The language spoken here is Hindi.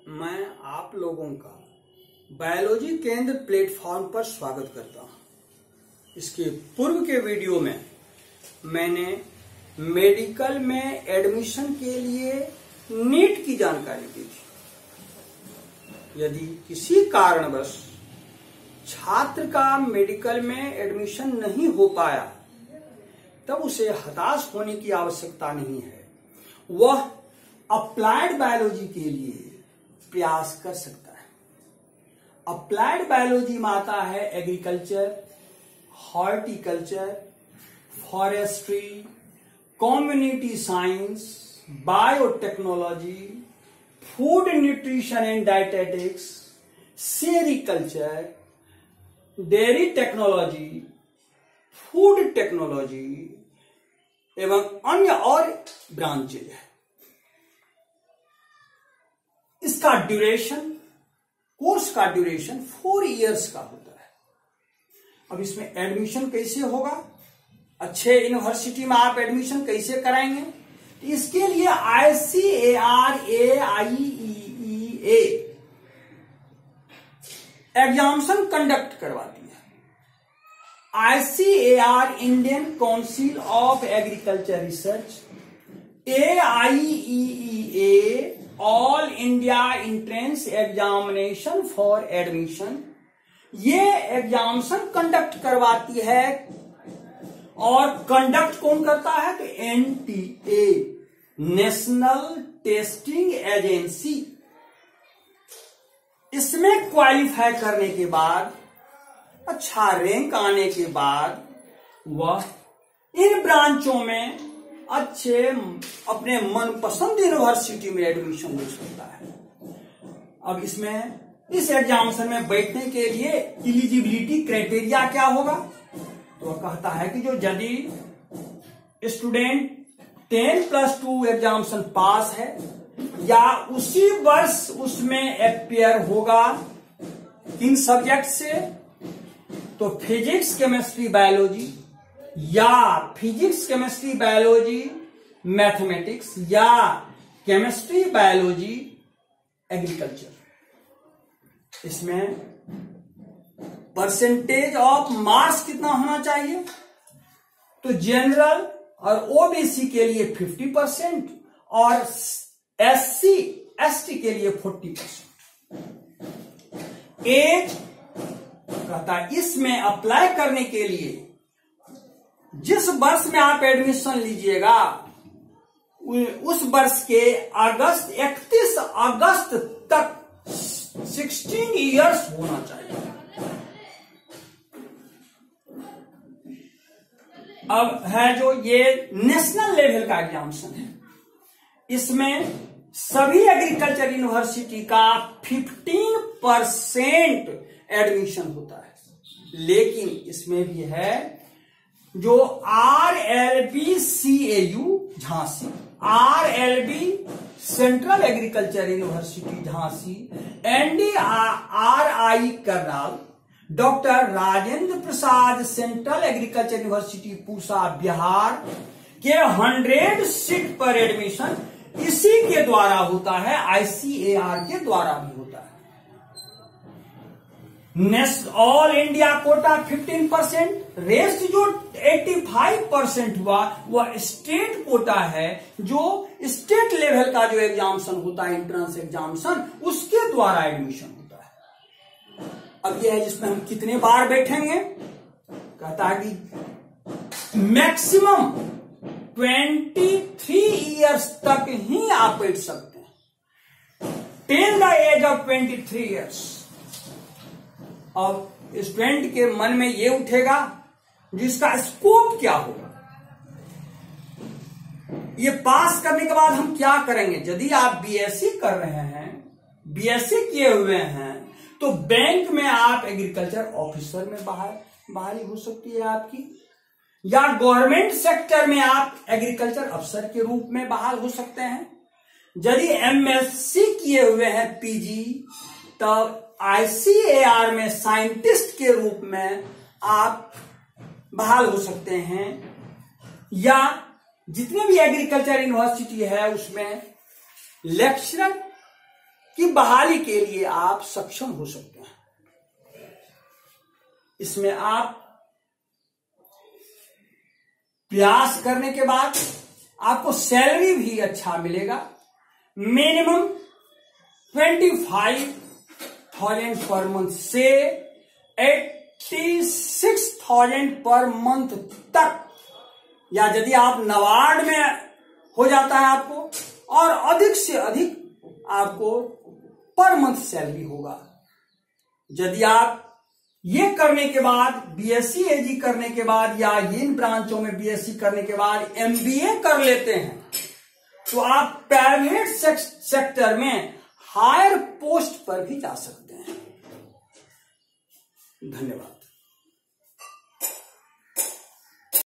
मैं आप लोगों का बायोलॉजी केंद्र प्लेटफॉर्म पर स्वागत करता हूं। इसके पूर्व के वीडियो में मैंने मेडिकल में एडमिशन के लिए नीट की जानकारी दी थी। यदि किसी कारणवश छात्र का मेडिकल में एडमिशन नहीं हो पाया तब उसे हताश होने की आवश्यकता नहीं है। वह अप्लाइड बायोलॉजी के लिए प्रयास कर सकता है। अप्लाइड बायोलॉजी में आता है agriculture, horticulture, forestry, community science, biotechnology, food nutrition and dietetics, sericulture, dairy technology, food technology एवं अन्य और ब्रांचेज है। इसका ड्यूरेशन, कोर्स का ड्यूरेशन 4 इयर्स का होता है। अब इसमें एडमिशन कैसे होगा, अच्छे यूनिवर्सिटी में आप एडमिशन कैसे कराएंगे? इसके लिए ICAR AIEEA एग्जामिनेशन कंडक्ट करवाती है। ICAR Indian Council of Agriculture Research, AIEEA All India Entrance Examination for Admission, ये एग्जामिनेशन कंडक्ट करवाती है। और कंडक्ट कौन करता है? तो NTA, नेशनल टेस्टिंग एजेंसी। इसमें क्वालिफाई करने के बाद, अच्छा रैंक आने के बाद वह इन ब्रांचों में अच्छे अपने मनपसंद यूनिवर्सिटी में एडमिशन ले सकता है। अब इसमें इस एग्जामिनेशन में बैठने के लिए एलिजिबिलिटी क्राइटेरिया क्या होगा? तो वह कहता है कि जो यदि स्टूडेंट 10+2 एग्जामिनेशन पास है या उसी वर्ष उसमें अपियर होगा किन सब्जेक्ट से, तो फिजिक्स, केमिस्ट्री, बायोलॉजी या फिजिक्स, केमिस्ट्री, बायोलॉजी, मैथमेटिक्स या केमिस्ट्री, बायोलॉजी, एग्रीकल्चर। इसमें परसेंटेज ऑफ मार्क्स कितना होना चाहिए? तो जनरल और ओबीसी के लिए 50% और SC ST के लिए 40%। एज कहता है इसमें अप्लाई करने के लिए जिस वर्ष में आप एडमिशन लीजिएगा उस वर्ष के 31 अगस्त तक 16 इयर्स होना चाहिए। अब है जो ये नेशनल लेवल का एग्जामिनेशन है, इसमें सभी एग्रीकल्चर यूनिवर्सिटी का 15% एडमिशन होता है। लेकिन इसमें भी है जो RLB CAU Jhansi, RLB Central Agriculture University Jhansi, NDRI Karnal, doctor Rajendra Prasad Central Agriculture University Pusa Bihar के 100 सीट पर एडमिशन इसी के द्वारा होता है, ICAR के द्वारा भी होता है। ऑल इंडिया कोटा 15%, रेस्ट जो 85% हुआ वह स्टेट कोटा है, जो स्टेट लेवल का जो एग्जामिनेशन होता है, एंट्रेंस एग्जामिनेशन, उसके द्वारा एडमिशन होता है। अब यह है जिसमें हम कितने बार बैठेंगे? कहता है कि मैक्सिमम 23 इयर्स तक ही आप बैठ सकते हैं, till the age of 23 years. अब स्टूडेंट के मन में ये उठेगा जिसका स्कोप क्या होगा, ये पास करने के बाद हम क्या करेंगे? यदि आप BSc कर रहे हैं, BSc किए हुए हैं, तो बैंक में आप एग्रीकल्चर ऑफिसर में बहाली हो सकती है आपकी, या गवर्नमेंट सेक्टर में आप एग्रीकल्चर अफसर के रूप में बहाल हो सकते हैं। यदि MSc किए हुए हैं PG, तब ICAR में साइंटिस्ट के रूप में आप बहाल हो सकते हैं, या जितने भी एग्रीकल्चर यूनिवर्सिटी है उसमें लेक्चरर की बहाली के लिए आप सक्षम हो सकते हैं। इसमें आप प्रयास करने के बाद आपको सैलरी भी अच्छा मिलेगा। मिनिमम 25,000 पर मंथ से 86,000 पर मंथ तक, या यदि आप नवाड में हो जाता है आपको, और अधिक से अधिक आपको पर मंथ सैलरी होगा। यदि आप ये करने के बाद, बीएससी एजी करने के बाद, या इन ब्रांचों में बीएससी करने के बाद एमबीए कर लेते हैं, तो आप प्राइवेट सेक्टर में हायर पोस्ट पर भी जा सकते हैं। धन्यवाद।